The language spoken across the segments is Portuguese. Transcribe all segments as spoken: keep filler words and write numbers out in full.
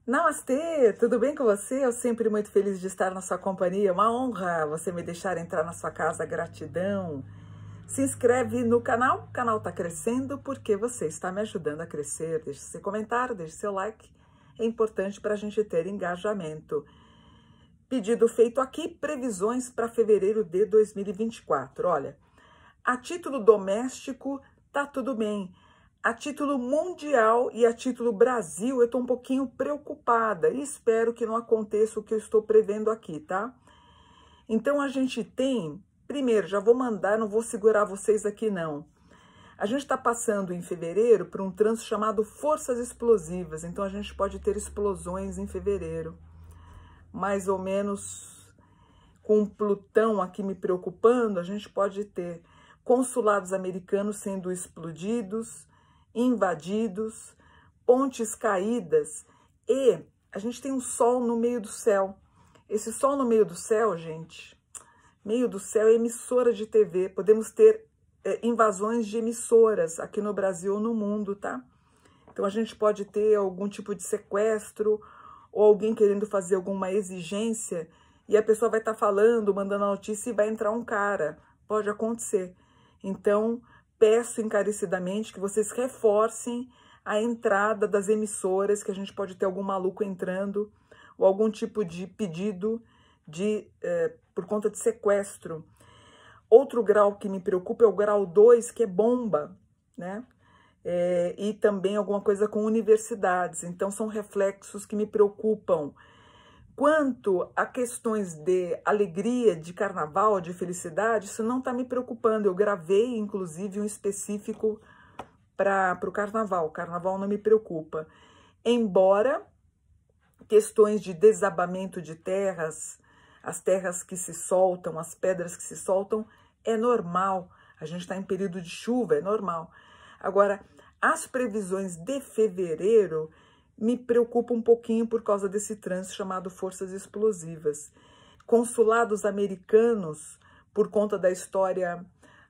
Namastê, tudo bem com você? Eu sempre muito feliz de estar na sua companhia, uma honra você me deixar entrar na sua casa, gratidão. Se inscreve no canal, o canal está crescendo porque você está me ajudando a crescer. Deixe seu comentário, deixe seu like, é importante para a gente ter engajamento. Pedido feito aqui, previsões para fevereiro de dois mil e vinte e quatro. Olha, a título doméstico tá tudo bem. A título mundial e a título Brasil, eu estou um pouquinho preocupada e espero que não aconteça o que eu estou prevendo aqui, tá? Então, a gente tem, primeiro, já vou mandar, não vou segurar vocês aqui não. A gente está passando em fevereiro por um trânsito chamado forças explosivas, então a gente pode ter explosões em fevereiro. Mais ou menos com Plutão aqui me preocupando, a gente pode ter consulados americanos sendo explodidos, invadidos, pontes caídas e a gente tem um sol no meio do céu. Esse sol no meio do céu, gente, meio do céu é emissora de T V. Podemos ter é, invasões de emissoras aqui no Brasil ou no mundo, tá? Então a gente pode ter algum tipo de sequestro ou alguém querendo fazer alguma exigência e a pessoa vai estar tá falando, mandando a notícia e vai entrar um cara. Pode acontecer. Então, peço encarecidamente que vocês reforcem a entrada das emissoras, que a gente pode ter algum maluco entrando, ou algum tipo de pedido de, eh, por conta de sequestro. Outro grau que me preocupa é o grau dois, que é bomba, né? É, e também alguma coisa com universidades. Então, são reflexos que me preocupam. Quanto a questões de alegria, de carnaval, de felicidade, isso não está me preocupando. Eu gravei, inclusive, um específico para o carnaval. O carnaval não me preocupa. Embora questões de desabamento de terras, as terras que se soltam, as pedras que se soltam, é normal. A gente está em período de chuva, é normal. Agora, as previsões de fevereiro me preocupa um pouquinho por causa desse trânsito chamado forças explosivas. Consulados americanos, por conta da história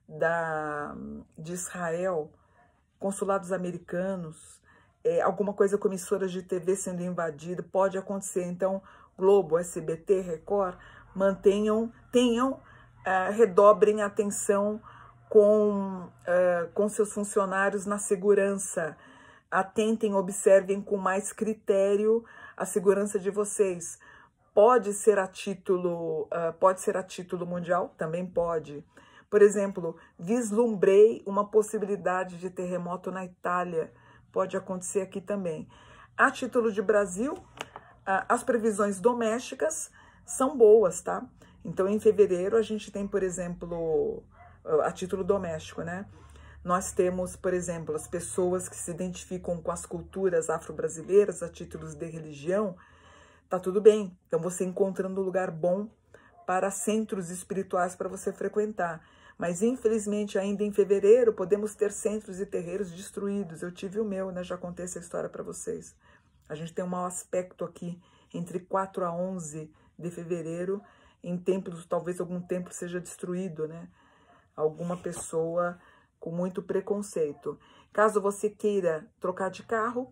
da, de Israel, consulados americanos, é, alguma coisa com emissoras de T V sendo invadida, pode acontecer. Então, Globo, S B T, Record, mantenham, tenham, uh, redobrem a atenção com, uh, com seus funcionários na segurança. Atentem, observem com mais critério a segurança de vocês. Pode ser a título, uh, pode ser a título mundial? Também pode. Por exemplo, vislumbrei uma possibilidade de terremoto na Itália. Pode acontecer aqui também. A título de Brasil, uh, as previsões domésticas são boas, tá? Então, em fevereiro, a gente tem, por exemplo, uh, a título doméstico, né? Nós temos, por exemplo, as pessoas que se identificam com as culturas afro-brasileiras a títulos de religião, tá tudo bem. Então, você encontrando um lugar bom para centros espirituais para você frequentar. Mas, infelizmente, ainda em fevereiro, podemos ter centros e terreiros destruídos. Eu tive o meu, né? Já contei essa história para vocês. A gente tem um mau aspecto aqui, entre quatro a onze de fevereiro, em templos, talvez algum templo seja destruído, né? Alguma pessoa com muito preconceito. Caso você queira trocar de carro,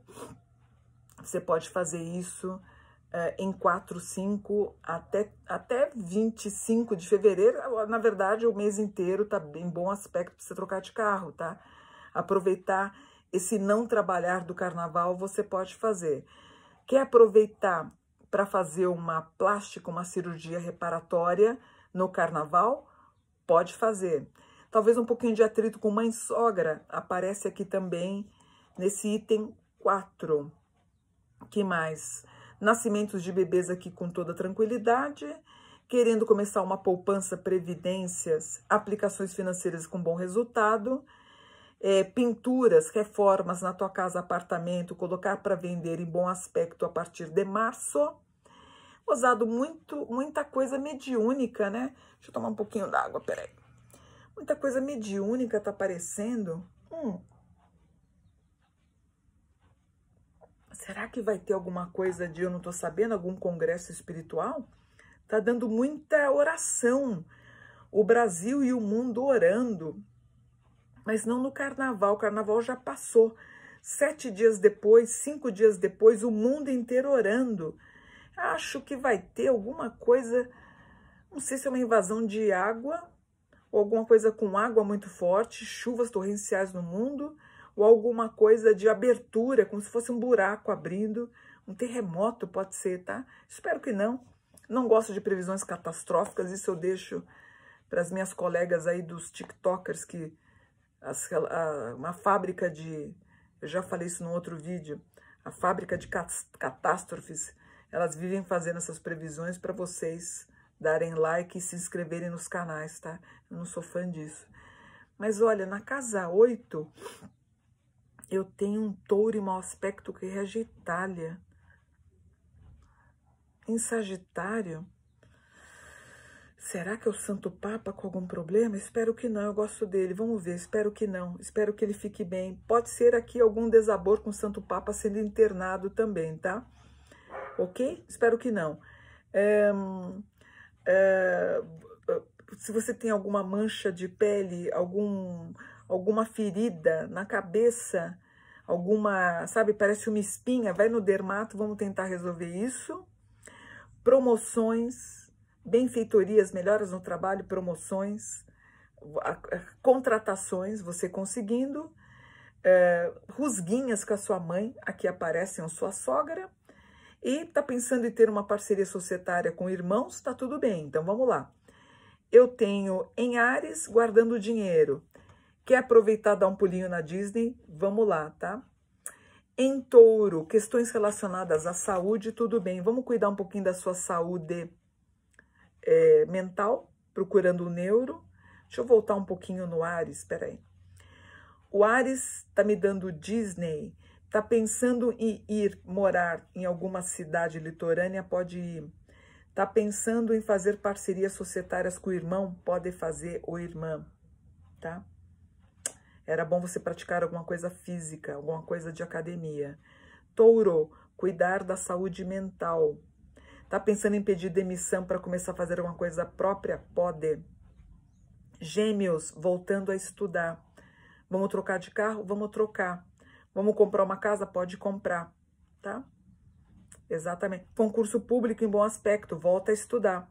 você pode fazer isso é, em quatro, cinco, até, até vinte e cinco de fevereiro. Na verdade, o mês inteiro tá em bom aspecto para você trocar de carro, tá? Aproveitar esse não trabalhar do carnaval, você pode fazer. Quer aproveitar para fazer uma plástica, uma cirurgia reparatória no carnaval? Pode fazer. Talvez um pouquinho de atrito com mãe sogra aparece aqui também nesse item quatro. Que mais? Nascimentos de bebês aqui com toda tranquilidade, querendo começar uma poupança, previdências, aplicações financeiras com bom resultado, é, pinturas, reformas na tua casa, apartamento, colocar para vender em bom aspecto a partir de março. Usado muito, muita coisa mediúnica, né? Deixa eu tomar um pouquinho d'água, peraí. Muita coisa mediúnica tá aparecendo. Hum. Será que vai ter alguma coisa de eu não tô sabendo? Algum congresso espiritual? Tá dando muita oração. O Brasil e o mundo orando. Mas não no carnaval. O carnaval já passou. Sete dias depois, cinco dias depois, o mundo inteiro orando. Acho que vai ter alguma coisa, não sei se é uma invasão de água, ou alguma coisa com água muito forte, chuvas torrenciais no mundo, ou alguma coisa de abertura, como se fosse um buraco abrindo, um terremoto pode ser, tá? Espero que não. Não gosto de previsões catastróficas, isso eu deixo para as minhas colegas aí dos TikTokers, que as, a, uma fábrica de, eu já falei isso num outro vídeo, a fábrica de catástrofes, elas vivem fazendo essas previsões para vocês darem like e se inscreverem nos canais, tá? Eu não sou fã disso. Mas olha, na casa oito, eu tenho um touro em mau aspecto que rege Itália. Em Sagitário, será que é o Santo Papa com algum problema? Espero que não, eu gosto dele, vamos ver, espero que não, espero que ele fique bem. Pode ser aqui algum desabor com o Santo Papa sendo internado também, tá? Ok? Espero que não. É, é, se você tem alguma mancha de pele, algum, alguma ferida na cabeça, alguma, sabe, parece uma espinha, vai no dermato, vamos tentar resolver isso. Promoções, benfeitorias, melhoras no trabalho, promoções, contratações, você conseguindo, é, rusguinhas com a sua mãe, aqui aparecem a sua sogra, e tá pensando em ter uma parceria societária com irmãos, tá tudo bem, então vamos lá. Eu tenho em Áries, guardando dinheiro, quer aproveitar, dar um pulinho na Disney, vamos lá, tá? Em Touro, questões relacionadas à saúde, tudo bem. Vamos cuidar um pouquinho da sua saúde é, mental, procurando o neuro. Deixa eu voltar um pouquinho no Áries, espera aí. O Áries tá me dando Disney, tá pensando em ir morar em alguma cidade litorânea, pode ir. Tá pensando em fazer parcerias societárias com o irmão, pode fazer ou irmã, tá? Era bom você praticar alguma coisa física, alguma coisa de academia. Touro, cuidar da saúde mental. Tá pensando em pedir demissão para começar a fazer alguma coisa própria? Pode. Gêmeos, voltando a estudar. Vamos trocar de carro? Vamos trocar. Vamos comprar uma casa? Pode comprar, tá? Exatamente. Concurso público em bom aspecto, volta a estudar.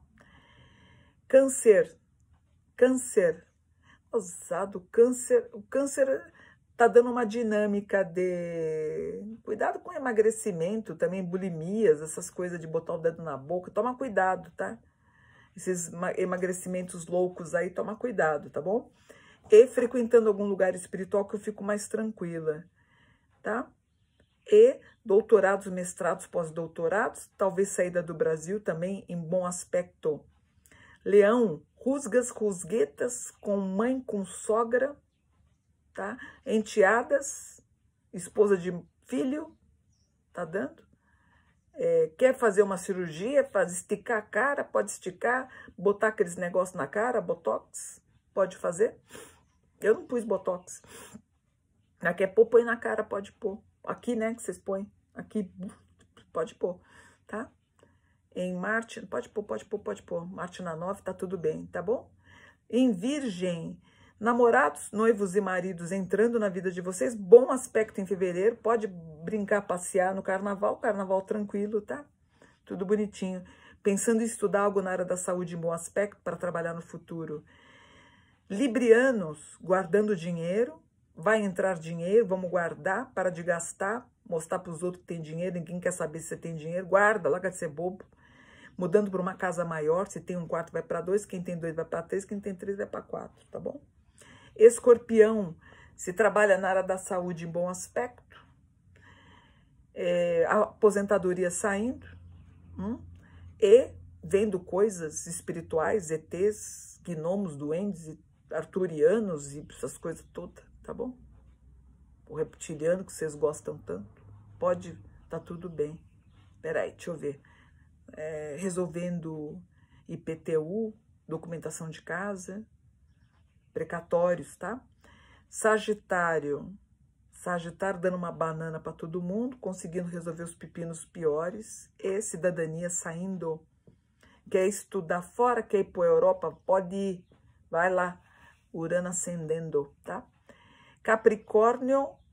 Câncer. Câncer. Ousado, câncer, o câncer tá dando uma dinâmica de cuidado com emagrecimento, também bulimias, essas coisas de botar o dedo na boca, toma cuidado, tá? Esses emagrecimentos loucos aí, toma cuidado, tá bom? E frequentando algum lugar espiritual que eu fico mais tranquila, tá? E doutorados, mestrados, pós-doutorados, talvez saída do Brasil também em bom aspecto. Leão, rusgas, rusguetas, com mãe, com sogra, tá? Enteadas, esposa de filho, tá dando? É, quer fazer uma cirurgia, faz esticar a cara, pode esticar, botar aqueles negócios na cara, botox, pode fazer. Eu não pus botox. Aqui é pôr, põe na cara, pode pôr. Aqui, né, que vocês põem, aqui, pode pôr, tá? Em Marte, pode pôr, pode pôr, pode pôr. Marte na nove, tá tudo bem, tá bom? Em Virgem, namorados, noivos e maridos entrando na vida de vocês, bom aspecto em fevereiro, pode brincar, passear no carnaval, carnaval tranquilo, tá? Tudo bonitinho. Pensando em estudar algo na área da saúde em bom aspecto para trabalhar no futuro. Librianos, guardando dinheiro, vai entrar dinheiro, vamos guardar, para de gastar, mostrar para os outros que tem dinheiro, ninguém quer saber se você tem dinheiro, guarda, larga de ser bobo. Mudando para uma casa maior, se tem um quarto vai para dois, quem tem dois vai para três, quem tem três vai para quatro, tá bom? Escorpião, se trabalha na área da saúde em bom aspecto, é, a aposentadoria saindo, hum, e vendo coisas espirituais, E Tês, gnomos, duendes, arturianos e essas coisas todas, tá bom? O reptiliano que vocês gostam tanto, pode, tá tudo bem. Peraí, deixa eu ver. É, resolvendo I P T U, documentação de casa, precatórios, tá? Sagitário, Sagitário dando uma banana para todo mundo, conseguindo resolver os pepinos piores, e cidadania saindo. Quer estudar fora, quer ir para a Europa, pode ir, vai lá, Urano ascendendo, tá? Capricórnio,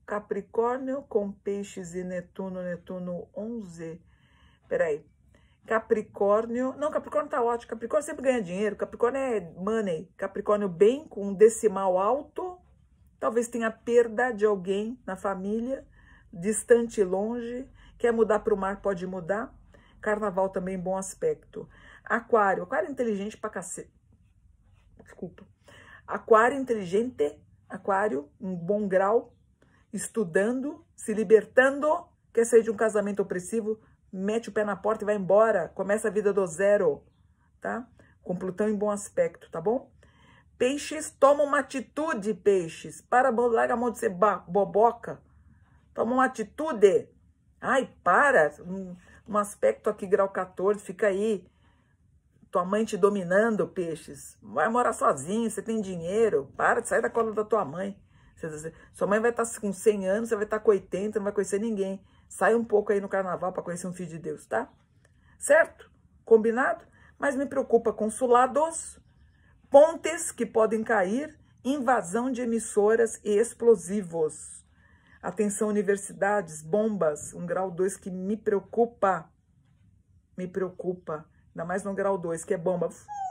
Capricórnio com Peixes e Netuno, Netuno onze. Peraí. Capricórnio, não, Capricórnio tá ótimo, Capricórnio sempre ganha dinheiro, Capricórnio é money, Capricórnio bem, com um decimal alto, talvez tenha perda de alguém na família, distante e longe, quer mudar para o mar, pode mudar, Carnaval também bom aspecto. Aquário, Aquário inteligente pra cacete, desculpa, Aquário inteligente, Aquário, um bom grau, estudando, se libertando, quer sair de um casamento opressivo, mete o pé na porta e vai embora, começa a vida do zero, tá? Com Plutão em bom aspecto, tá bom? Peixes, toma uma atitude, peixes, para, larga a mão de ser boboca, toma uma atitude, ai, para, um, um aspecto aqui, grau quatorze, fica aí, tua mãe te dominando, peixes, vai morar sozinho, você tem dinheiro, para de sair da cola da tua mãe, sua mãe vai estar com cem anos, você vai estar com oitenta, não vai conhecer ninguém. Sai um pouco aí no carnaval para conhecer um filho de Deus, tá? Certo? Combinado? Mas me preocupa consulados, pontes que podem cair, invasão de emissoras e explosivos. Atenção, universidades, bombas, um grau dois que me preocupa. Me preocupa. Ainda mais no grau dois, que é bomba.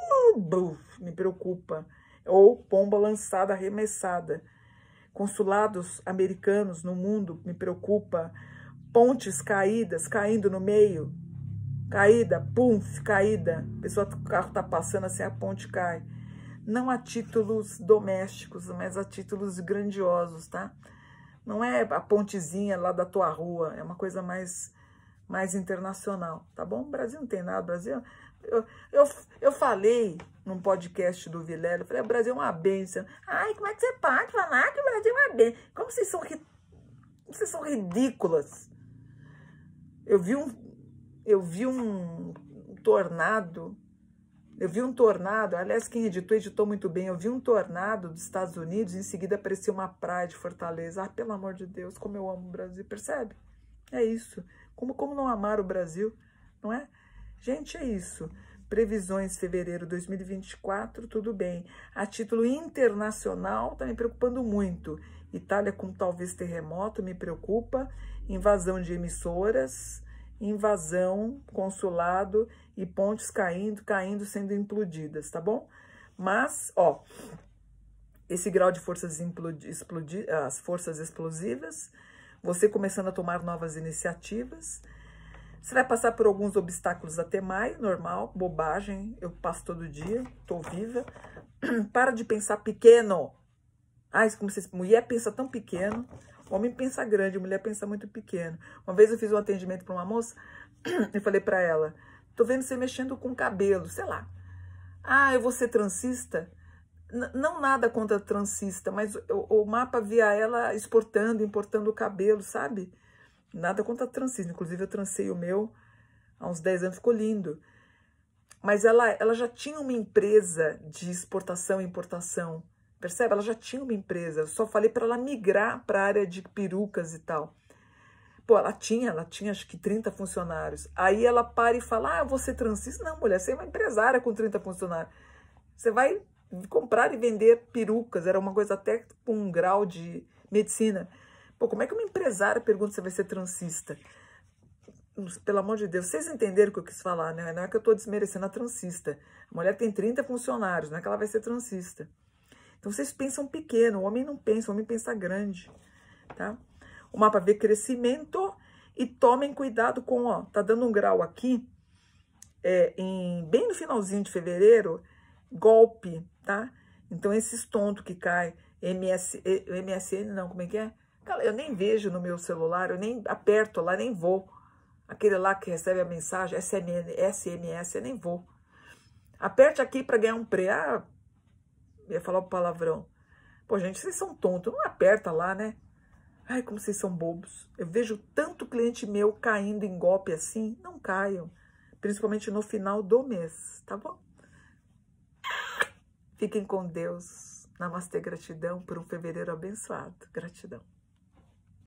Me preocupa. Ou bomba lançada, arremessada. Consulados americanos no mundo, me preocupa. Pontes caídas, caindo no meio. Caída, pum, caída. A pessoa, o carro tá passando assim, a ponte cai. Não a títulos domésticos, mas a títulos grandiosos, tá? Não é a pontezinha lá da tua rua, é uma coisa mais, mais internacional, tá bom? O Brasil não tem nada, o Brasil... Eu, eu, eu falei num podcast do Vilela, eu falei, o Brasil é uma bênção. Ai, como é que você pode falar que o Brasil é uma bênção? Como vocês são, ri... vocês são ridículas. Eu vi um, eu vi um tornado, eu vi um tornado, aliás, quem editou, editou muito bem, eu vi um tornado dos Estados Unidos, em seguida apareceu uma praia de Fortaleza. Ah, pelo amor de Deus, como eu amo o Brasil, percebe? É isso. Como, como não amar o Brasil, não é? Gente, é isso. Previsões fevereiro de dois mil e vinte e quatro, tudo bem. A título internacional, está me preocupando muito. Itália com talvez terremoto, me preocupa. Invasão de emissoras, invasão, consulado e pontes caindo, caindo, sendo implodidas, tá bom? Mas, ó, esse grau de forças, explodi as forças explosivas, você começando a tomar novas iniciativas. Você vai passar por alguns obstáculos até maio, normal, bobagem, eu passo todo dia, tô viva. Para de pensar pequeno. Ai, como vocês, mulher pensa tão pequeno, homem pensa grande, mulher pensa muito pequeno. Uma vez eu fiz um atendimento para uma moça, eu falei para ela, tô vendo você mexendo com cabelo, sei lá. Ah, eu vou ser transista? N não nada contra transista, mas o, o mapa via ela exportando, importando o cabelo, sabe? Nada contra transista, inclusive eu transei o meu há uns dez anos, ficou lindo. Mas ela, ela já tinha uma empresa de exportação e importação, percebe? Ela já tinha uma empresa, eu só falei para ela migrar para a área de perucas e tal. Pô, ela tinha, ela tinha acho que trinta funcionários. Aí ela para e fala, ah, eu vou ser transista. Não, mulher, você é uma empresária com trinta funcionários. Você vai comprar e vender perucas, era uma coisa até com um grau de medicina. Pô, como é que uma empresária pergunta se vai ser transista? Pelo amor de Deus, vocês entenderam o que eu quis falar, né? Não é que eu estou desmerecendo a transista. A mulher tem trinta funcionários, não é que ela vai ser transista. Então, vocês pensam pequeno, o homem não pensa, o homem pensa grande, tá? O mapa vê crescimento e tomem cuidado com, ó, tá dando um grau aqui, é, em, bem no finalzinho de fevereiro, golpe, tá? Então, esses tontos que caem, M S, M S N, não, como é que é? Eu nem vejo no meu celular, eu nem aperto lá, nem vou. Aquele lá que recebe a mensagem, S M S, eu nem vou. Aperte aqui para ganhar um prêmio. Ah, ia falar o palavrão. Pô, gente, vocês são tontos, não aperta lá, né? Ai, como vocês são bobos. Eu vejo tanto cliente meu caindo em golpe assim, não caiam. Principalmente no final do mês, tá bom? Fiquem com Deus. Namastê, gratidão por um fevereiro abençoado. Gratidão.